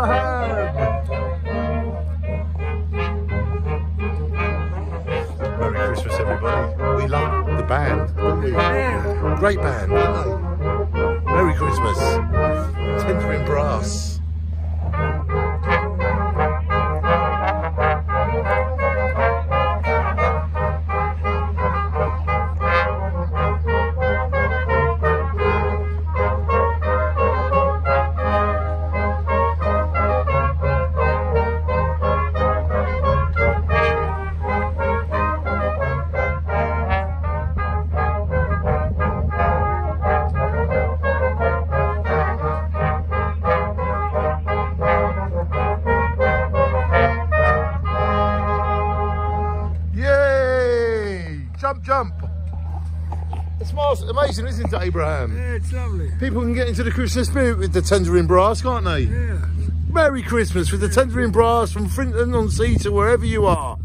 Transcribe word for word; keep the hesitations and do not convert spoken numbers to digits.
Abraham! Merry Christmas, everybody. We love the band, don't we? Yeah. Great band, aren't they? Merry Christmas. Tendring Brass. Jump, jump. It's amazing, isn't it, Abraham? Yeah, it's lovely. People can get into the Christmas spirit with the Tendring Brass, can't they? Yeah. Merry Christmas with the Tendring Brass from Frinton-on-Sea to wherever you are.